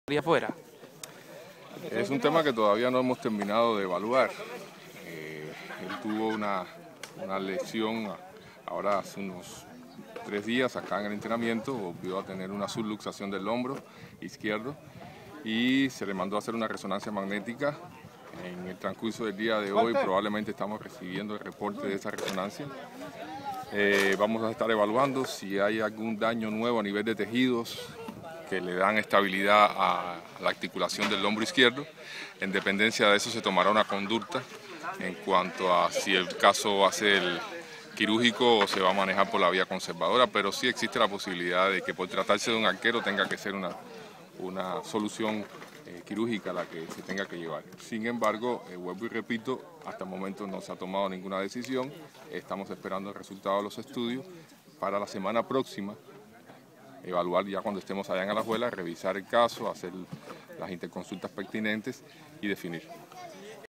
afuera? Es un tema que todavía no hemos terminado de evaluar. Él tuvo una lesión ahora hace unos 3 días acá en el entrenamiento, volvió a tener una subluxación del hombro izquierdo y se le mandó a hacer una resonancia magnética. En el transcurso del día de hoy probablemente estamos recibiendo el reporte de esa resonancia. Vamos a estar evaluando si hay algún daño nuevo a nivel de tejidos que le dan estabilidad a la articulación del hombro izquierdo. En dependencia de eso se tomará una conducta en cuanto a si el caso va a ser quirúrgico o se va a manejar por la vía conservadora, pero sí existe la posibilidad de que por tratarse de un arquero tenga que ser una solución quirúrgica la que se tenga que llevar. Sin embargo, vuelvo y repito, hasta el momento no se ha tomado ninguna decisión. Estamos esperando el resultado de los estudios para la semana próxima evaluar ya cuando estemos allá en Alajuela, revisar el caso, hacer las interconsultas pertinentes y definir.